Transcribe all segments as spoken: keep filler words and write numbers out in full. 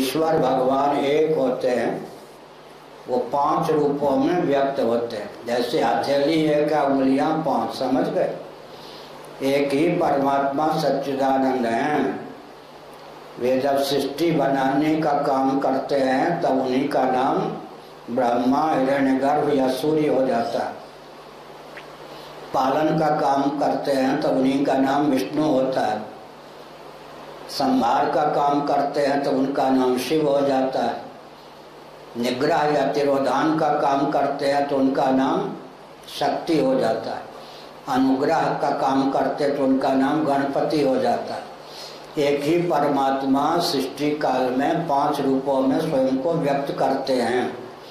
ईश्वर भगवान एक होते हैं, वो पांच रूपों में व्यक्त होते हैं। जैसे हथेली है क्या, उंगलियां पांच, समझ गए। एक ही परमात्मा सच्चिदानंद हैं। वे जब सृष्टि बनाने का काम करते हैं तब उन्हीं का नाम ब्रह्मा, हिरण्यगर्भ या सूर्य हो जाता है। पालन का काम करते हैं तब उन्हीं का नाम विष्णु होता है। संहार का काम करते हैं तो उनका नाम शिव हो जाता है। निग्रह या तिरोधान का काम करते हैं तो उनका नाम शक्ति हो जाता है। अनुग्रह का काम करते तो उनका नाम गणपति हो जाता है। एक ही परमात्मा सृष्टि काल में पांच रूपों में स्वयं को व्यक्त करते हैं।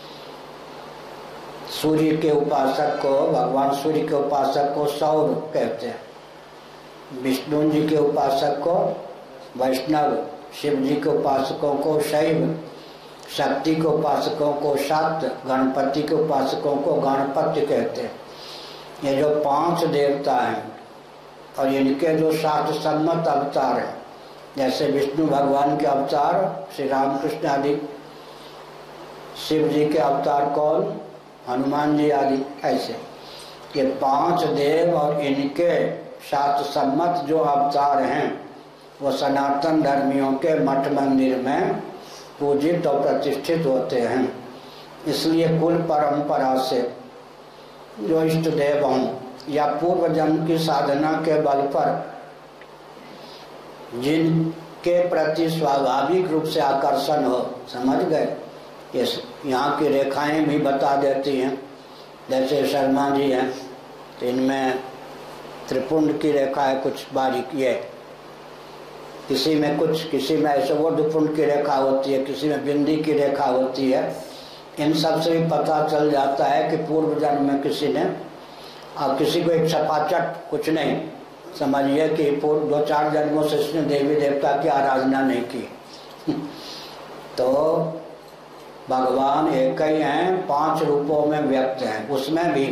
सूर्य के उपासक को, भगवान सूर्य के उपासक को सौर कहते हैं। विष्णु जी के उपासक को वैष्णव, शिव जी के उपासकों को शैव, शक्ति के उपासकों को शाक्त, गणपति के उपासकों को गणपति कहते हैं। ये जो पांच देवता हैं और इनके जो शास्त्र सम्मत अवतार हैं, जैसे विष्णु भगवान के अवतार श्री रामकृष्ण आदि, शिव जी के अवतार कौन, हनुमान जी आदि, ऐसे ये पांच देव और इनके शास्त्र सम्मत जो अवतार हैं वो सनातन धर्मियों के मठ मंदिर में पूजित और प्रतिष्ठित होते हैं। इसलिए कुल परंपरा से जो इष्ट देव हों या पूर्व जन्म की साधना के बल पर जिनके प्रति स्वाभाविक रूप से आकर्षण हो, समझ गए, इस यहाँ की रेखाएं भी बता देती हैं। जैसे शर्मा जी हैं तो इनमें त्रिपुंड की रेखा है, कुछ बारीक है, किसी में कुछ, किसी में ऐसे वो दुपुंड की रेखा होती है, किसी में बिंदी की रेखा होती है। इन सब से भी पता चल जाता है कि पूर्व जन्म में किसी ने, और किसी को एक छपाचट कुछ नहीं, समझिए कि पूर्व दो चार जन्मों से इसने देवी देवता की आराधना नहीं की। तो भगवान एक ही हैं, पांच रूपों में व्यक्त हैं। उसमें भी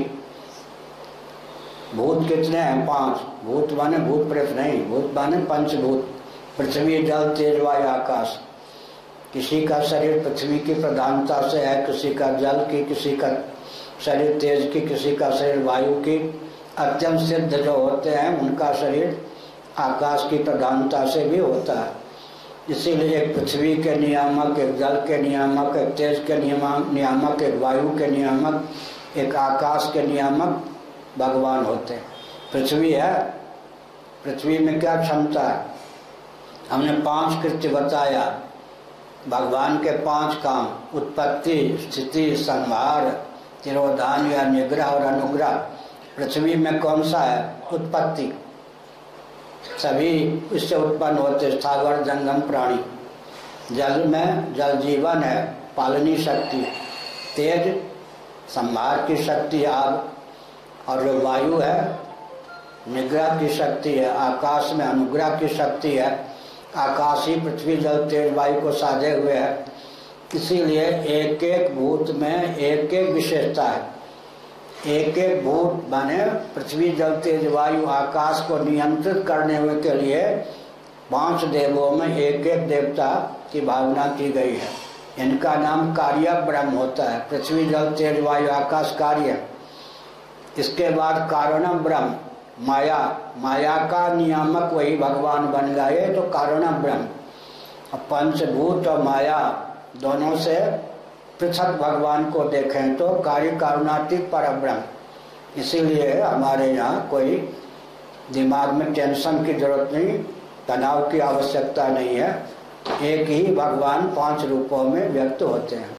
भूत कितने हैं, पांच। भूत माने भूत प्रेत नहीं, भूत माने पंचभूत, पृथ्वी, जल, तेज, वायु, आकाश। किसी का शरीर पृथ्वी की प्रधानता से है, किसी का जल की, किसी का शरीर तेज की, किसी का शरीर वायु की। अत्यंत सिद्ध जो होते हैं उनका शरीर आकाश की प्रधानता से भी होता है। इसीलिए एक पृथ्वी के नियामक, एक जल के नियामक, एक तेज के नियामक, एक वायु के नियामक, एक आकाश के नियामक भगवान होते हैं। पृथ्वी है, पृथ्वी में क्या क्षमता है, हमने पांच कृत्य बताया। भगवान के पांच काम, उत्पत्ति, स्थिति, संहार, तिरोधान या निग्रह और अनुग्रह। पृथ्वी में कौन सा है, उत्पत्ति, सभी इससे उत्पन्न होते, स्थावर जंगम प्राणी। जल में जल जीवन है, पालनी शक्ति। तेज संहार की शक्ति, आग। और जो वायु है निग्रह की शक्ति है। आकाश में अनुग्रह की शक्ति है। आकाश ही पृथ्वी, जल, तेज, वायु को साधे हुए है। इसीलिए एक एक भूत में एक एक विशेषता है। एक एक भूत माने पृथ्वी, जल, तेज, वायु, आकाश को नियंत्रित करने हुए के लिए पांच देवों में एक एक देवता की भावना की गई है। इनका नाम कार्य ब्रह्म होता है। पृथ्वी, जल, तेज, वायु, आकाश कार्य। इसके बाद कारणम ब्रह्म, माया, माया का नियामक वही भगवान बन गए तो कारणम ब्रह्म। अब पंचभूत और माया दोनों से पृथक भगवान को देखें तो कार्य कारुणातीत परब्रह्म। इसीलिए हमारे यहाँ कोई दिमाग में टेंशन की जरूरत नहीं, तनाव की आवश्यकता नहीं है। एक ही भगवान पांच रूपों में व्यक्त होते हैं।